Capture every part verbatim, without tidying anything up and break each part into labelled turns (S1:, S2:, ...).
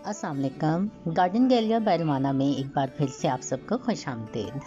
S1: अस्सलाम वालेकुम। गार्डन गैलिया बैरवाना में एक बार फिर से आप सबको खुशामदीद।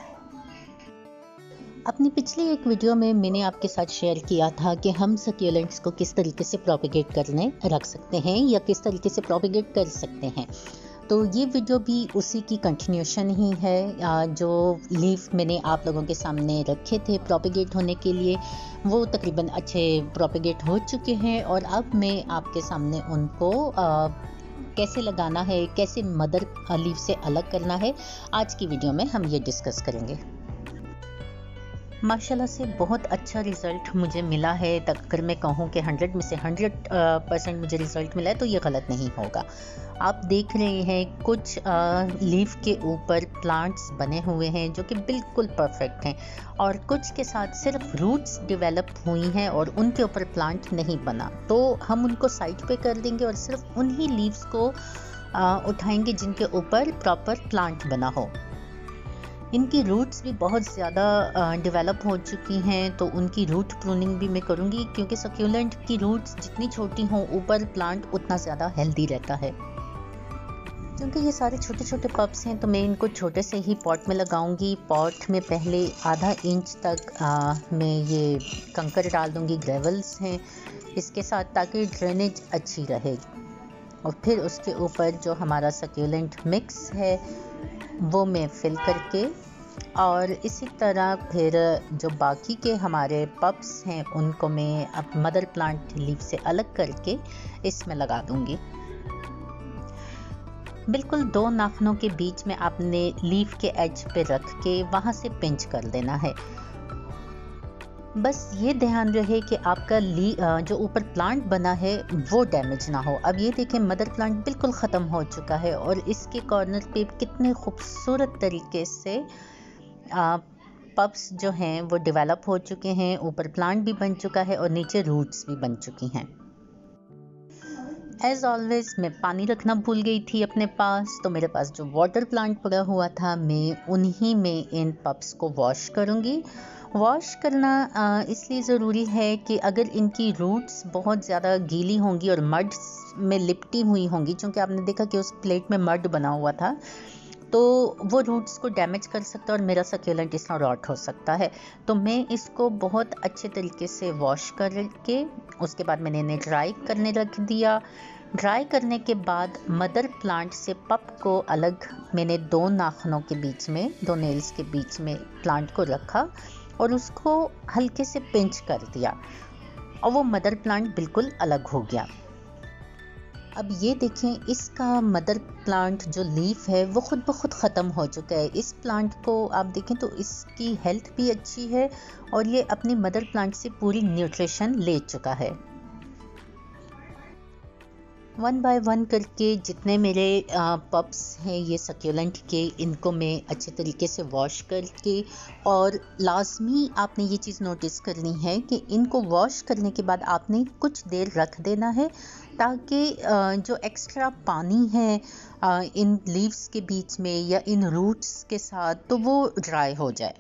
S1: अपनी पिछली एक वीडियो में मैंने आपके साथ शेयर किया था कि हम सक्यूलेंट्स को किस तरीके से प्रोपेगेट करने रख सकते हैं या किस तरीके से प्रोपेगेट कर सकते हैं। तो ये वीडियो भी उसी की कंटिन्यूशन ही है। जो लीफ मैंने आप लोगों के सामने रखे थे प्रोपेगेट होने के लिए, वो तकरीबन अच्छे प्रोपेगेट हो चुके हैं और अब मैं आपके सामने उनको आ, कैसे लगाना है, कैसे मदर लीफ से अलग करना है, आज की वीडियो में हम ये डिस्कस करेंगे। माशाल्लाह से बहुत अच्छा रिज़ल्ट मुझे मिला है। अगर मैं कहूँ कि हंड्रेड में से हंड्रेड परसेंट मुझे रिज़ल्ट मिला है तो ये गलत नहीं होगा। आप देख रहे हैं कुछ लीफ के ऊपर प्लांट्स बने हुए हैं जो कि बिल्कुल परफेक्ट हैं और कुछ के साथ सिर्फ रूट्स डेवलप हुई हैं और उनके ऊपर प्लांट नहीं बना। तो हम उनको साइड पे कर देंगे और सिर्फ उन्हीं लीव्स को आ, उठाएंगे जिनके ऊपर प्रॉपर प्लांट बना हो। इनकी रूट्स भी बहुत ज़्यादा डेवलप हो चुकी हैं तो उनकी रूट प्रूनिंग भी मैं करूँगी, क्योंकि सक्यूलेंट की रूट्स जितनी छोटी हों ऊपर प्लांट उतना ज़्यादा हेल्दी रहता है। क्योंकि ये सारे छोटे छोटे पप्स हैं तो मैं इनको छोटे से ही पॉट में लगाऊंगी। पॉट में पहले आधा इंच तक आ, मैं ये कंकर डाल दूँगी, ग्रेवल्स हैं इसके साथ, ताकि ड्रेनेज अच्छी रहे। और फिर उसके ऊपर जो हमारा सक्यूलेंट मिक्स है वो मैं फिल करके, और इसी तरह फिर जो बाकी के हमारे पप्स हैं उनको मैं अब मदर प्लांट लीफ से अलग करके इसमें लगा दूंगी। बिल्कुल दो नाखनों के बीच में आपने लीफ के एज पे रख के वहाँ से पिंच कर देना है। बस ये ध्यान रहे कि आपका ली जो ऊपर प्लांट बना है वो डैमेज ना हो। अब ये देखें मदर प्लांट बिल्कुल ख़त्म हो चुका है और इसके कॉर्नर पे कितने खूबसूरत तरीके से पप्स जो हैं वो डेवलप हो चुके हैं। ऊपर प्लांट भी बन चुका है और नीचे रूट्स भी बन चुकी हैं। एज़ ऑलवेज मैं पानी रखना भूल गई थी अपने पास, तो मेरे पास जो वाटर प्लांट पड़ा हुआ था मैं उन्हीं में इन पप्स को वॉश करूँगी। वॉश करना इसलिए ज़रूरी है कि अगर इनकी रूट्स बहुत ज़्यादा गीली होंगी और मड में लिपटी हुई होंगी, क्योंकि आपने देखा कि उस प्लेट में मड बना हुआ था, तो वो रूट्स को डैमेज कर सकता है और मेरा सक्यूलेंट इसमें रॉट हो सकता है। तो मैं इसको बहुत अच्छे तरीके से वॉश करके उसके बाद मैंने इन्हें ड्राई करने रख दिया। ड्राई करने के बाद मदर प्लांट से पप को अलग मैंने दो नाखनों के बीच में, दो नेल्स के बीच में प्लांट को रखा और उसको हल्के से पिंच कर दिया और वो मदर प्लांट बिल्कुल अलग हो गया। अब ये देखें इसका मदर प्लांट जो लीफ है वो खुद ब खुद ख़त्म हो चुका है। इस प्लांट को आप देखें तो इसकी हेल्थ भी अच्छी है और ये अपनी मदर प्लांट से पूरी न्यूट्रिशन ले चुका है। वन बाय वन करके जितने मेरे पप्स हैं ये सक्यूलेंट के, इनको मैं अच्छे तरीके से वॉश करके, और लाजमी आपने ये चीज़ नोटिस करनी है कि इनको वॉश करने के बाद आपने कुछ देर रख देना है ताकि जो एक्स्ट्रा पानी है इन लीव्स के बीच में या इन रूट्स के साथ तो वो ड्राई हो जाए।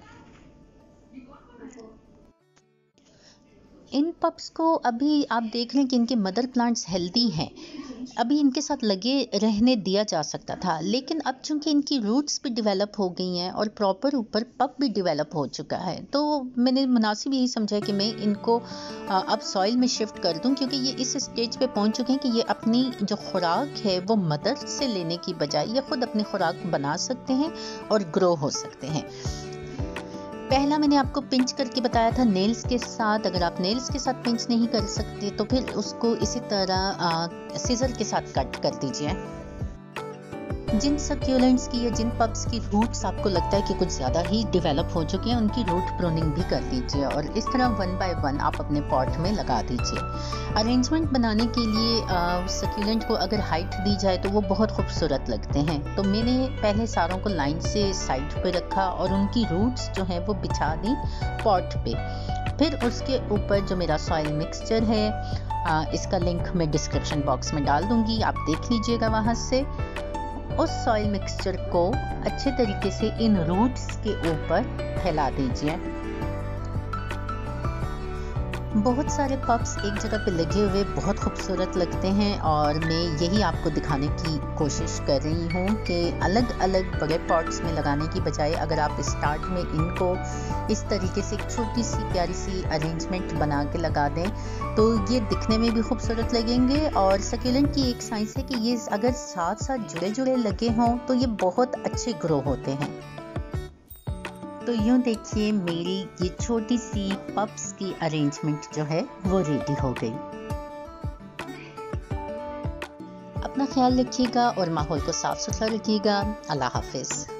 S1: इन पप्स को अभी आप देख रहे हैं कि इनके मदर प्लांट्स हेल्दी हैं, अभी इनके साथ लगे रहने दिया जा सकता था, लेकिन अब चूंकि इनकी रूट्स भी डेवलप हो गई हैं और प्रॉपर ऊपर पप भी डेवलप हो चुका है, तो मैंने मुनासिब यही समझा कि मैं इनको अब सॉइल में शिफ्ट कर दूं, क्योंकि ये इस स्टेज पे पहुंच चुके हैं कि ये अपनी जो खुराक है वो मदर से लेने की बजाय ये खुद अपनी खुराक बना सकते हैं और ग्रो हो सकते हैं। पहला मैंने आपको पिंच करके बताया था नेल्स के साथ। अगर आप नेल्स के साथ पिंच नहीं कर सकते तो फिर उसको इसी तरह सीजर के साथ कट कर दीजिए। जिन सक्यूलेंट्स की या जिन पप्स की रूट्स आपको लगता है कि कुछ ज़्यादा ही डेवलप हो चुके हैं उनकी रूट प्रूनिंग भी कर दीजिए और इस तरह वन बाय वन आप अपने पॉट में लगा दीजिए। अरेंजमेंट बनाने के लिए सक्यूलेंट को अगर हाइट दी जाए तो वो बहुत खूबसूरत लगते हैं, तो मैंने पहले सारों को लाइन से साइड पे रखा और उनकी रूट्स जो हैं वो बिछा दी पॉट पे। फिर उसके ऊपर जो मेरा सॉइल मिक्सचर है आ, इसका लिंक मैं डिस्क्रिप्शन बॉक्स में डाल दूँगी, आप देख लीजिएगा वहाँ से। उस सॉइल मिक्सचर को अच्छे तरीके से इन रूट्स के ऊपर फैला दीजिए। बहुत सारे पप्स एक जगह पे लगे हुए बहुत खूबसूरत लगते हैं और मैं यही आपको दिखाने की कोशिश कर रही हूँ कि अलग अलग बड़े पॉट्स में लगाने की बजाय अगर आप स्टार्ट में इनको इस तरीके से एक छोटी सी प्यारी सी अरेंजमेंट बना के लगा दें तो ये दिखने में भी खूबसूरत लगेंगे। और सक्यूलेंट की एक साइंस है कि ये अगर साथ साथ जुड़े जुड़े लगे हों तो ये बहुत अच्छे ग्रो होते हैं। तो यूँ देखिए मेरी ये छोटी सी पप्स की अरेंजमेंट जो है वो रेडी हो गई। अपना ख्याल रखिएगा और माहौल को साफ सुथरा रखिएगा। अल्लाह हाफिज़।